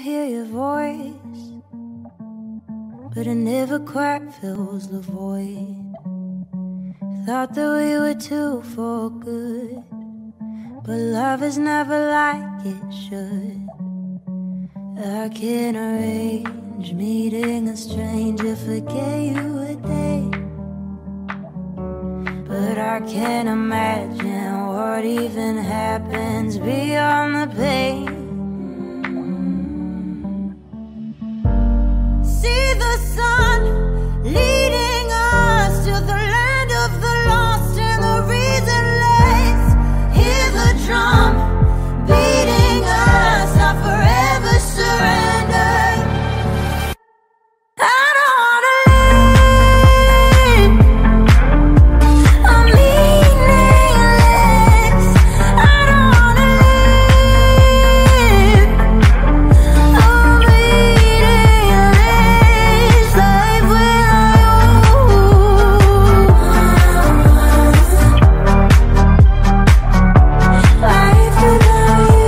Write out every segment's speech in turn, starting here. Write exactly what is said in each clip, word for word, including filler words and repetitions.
hear your voice, but it never quite fills the void. Thought that we were two for good, but love is never like it should. I can't arrange meeting a stranger, forget you a day, but I can't imagine what even happens beyond the pain. See the sun leading us to the land of the lost and the reasonless. Hear the drum beating us, not forever surrender. I don't wanna live a meaningless. I don't wanna live a meaningless life without you. Life without you.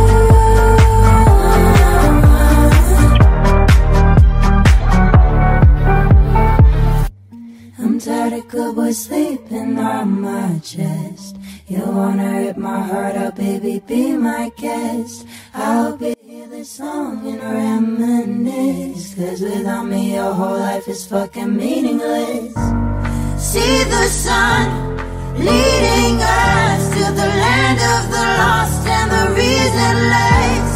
I'm tired of good boys sleeping on my chest. You wanna rip my heart out, baby, be my guest. I hope you hear this song and reminisce, cause without me your whole life is fucking meaningless. See the sun leading us to the land of the lost and the reasonless.